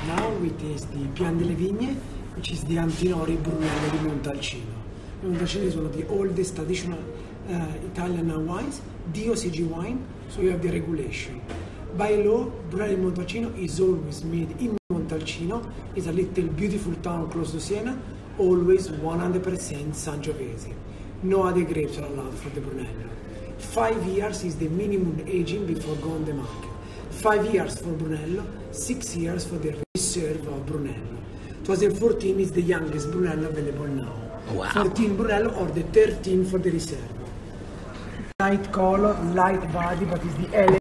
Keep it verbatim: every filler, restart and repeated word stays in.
Now we taste the Pian delle Vigne, which is the Antinori Brunello di Montalcino. Montalcino is one of the oldest traditional uh, Italian wines, D O C G wine, so you have the regulation. By law, Brunello di Montalcino is always made in Montalcino. It's a little beautiful town close to Siena, always one hundred percent Sangiovese. No other grapes are allowed for the Brunello. Five years is the minimum aging before going to the market. Five years for Brunello, six years for the reserve of Brunello. twenty fourteen is the youngest Brunello available now. Wow. fourteen Brunello or the thirteen for the reserve. Light color, light body, but it's the L